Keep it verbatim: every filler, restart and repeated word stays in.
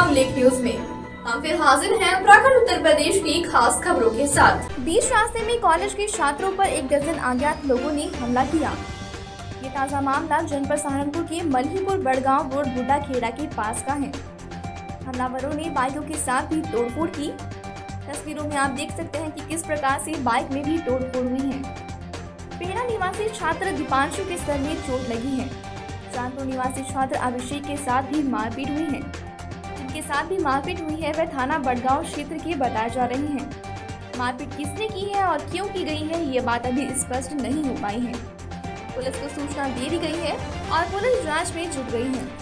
सलाम lake news में हम फिर हाजिर हैं उत्तराखंड उत्तर प्रदेश की खास खबरों के साथ। बीच रास्ते में कॉलेज के छात्रों पर एक दर्जन अज्ञात लोगों ने हमला किया। ये ताज़ा मामला जनपद सहारनपुर के मल्हीपुर बड़गांव रोड बुड्ढा खेड़ा के पास का है। हमलावरों ने बाइकों के साथ भी तोड़फोड़ की। तस्वीरों में आप देख सकते हैं कि किस प्रकार से बाइक में भी तोड़फोड़ हुई है। पेड़ा निवासी छात्र दीपांशु के सर में चोट लगी है। चांदपुर निवासी छात्र अभिषेक के साथ भी मारपीट हुई है। जिनके साथ भी मारपीट हुई है वह थाना बड़गांव क्षेत्र के बताए जा रहे हैं। मारपीट किसने की है और क्यों की गई है ये बात अभी स्पष्ट नहीं हो पाई है। पुलिस को सूचना दे दी गई है और पुलिस जांच में जुट गई है।